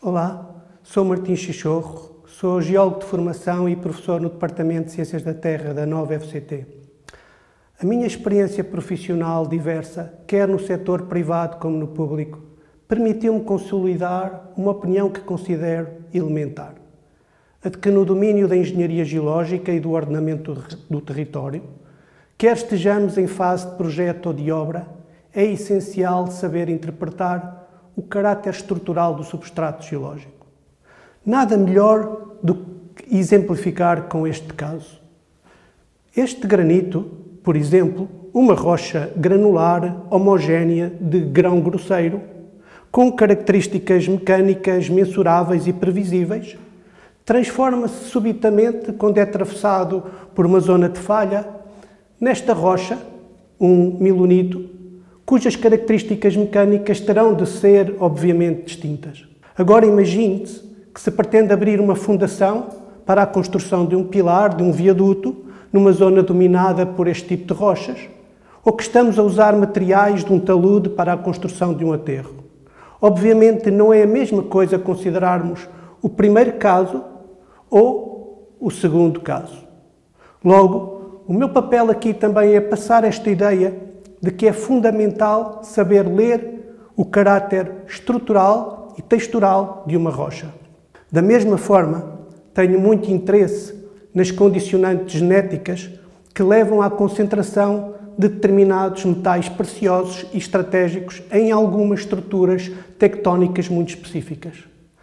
Olá, sou Martim Chichorro, sou geólogo de formação e professor no Departamento de Ciências da Terra da Nova FCT. A minha experiência profissional diversa, quer no setor privado como no público, permitiu-me consolidar uma opinião que considero elementar. A de que no domínio da engenharia geológica e do ordenamento do território, quer estejamos em fase de projeto ou de obra, é essencial saber interpretar o caráter estrutural do substrato geológico. Nada melhor do que exemplificar com este caso. Este granito, por exemplo, uma rocha granular homogénea de grão grosseiro, com características mecânicas mensuráveis e previsíveis, transforma-se subitamente, quando é atravessado por uma zona de falha, nesta rocha, um milonito, cujas características mecânicas terão de ser, obviamente, distintas. Agora imagine-se que se pretende abrir uma fundação para a construção de um pilar, de um viaduto, numa zona dominada por este tipo de rochas, ou que estamos a usar materiais de um talude para a construção de um aterro. Obviamente não é a mesma coisa considerarmos o primeiro caso ou o segundo caso. Logo, o meu papel aqui também é passar esta ideia de que é fundamental saber ler o caráter estrutural e textural de uma rocha. Da mesma forma, tenho muito interesse nas condicionantes genéticas que levam à concentração de determinados metais preciosos e estratégicos em algumas estruturas tectónicas muito específicas.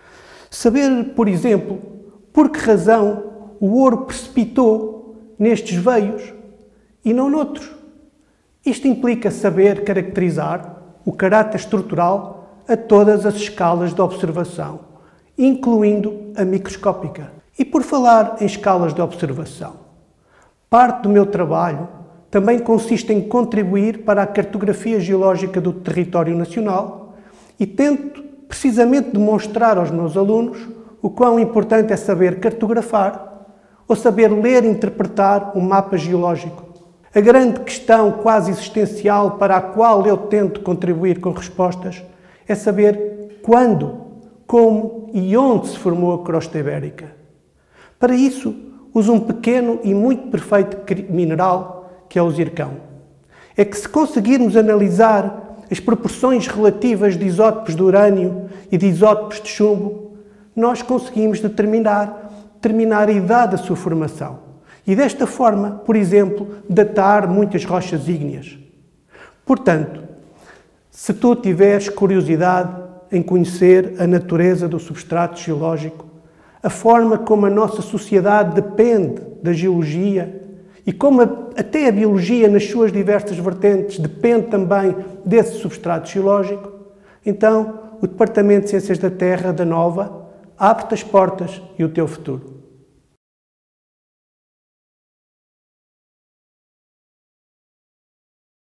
Saber, por exemplo, por que razão o ouro precipitou nestes veios e não noutros. Isto implica saber caracterizar o caráter estrutural a todas as escalas de observação, incluindo a microscópica. E por falar em escalas de observação, parte do meu trabalho também consiste em contribuir para a cartografia geológica do território nacional e tento precisamente demonstrar aos meus alunos o quão importante é saber cartografar ou saber ler e interpretar um mapa geológico. A grande questão quase existencial para a qual eu tento contribuir com respostas é saber quando, como e onde se formou a crosta ibérica. Para isso, uso um pequeno e muito perfeito mineral que é o zircão. É que se conseguirmos analisar as proporções relativas de isótopos de urânio e de isótopos de chumbo, nós conseguimos determinar a idade da sua formação. E desta forma, por exemplo, datar muitas rochas ígneas. Portanto, se tu tiveres curiosidade em conhecer a natureza do substrato geológico, a forma como a nossa sociedade depende da geologia e como até a biologia nas suas diversas vertentes depende também desse substrato geológico, então o Departamento de Ciências da Terra da Nova abre-te as portas e o teu futuro.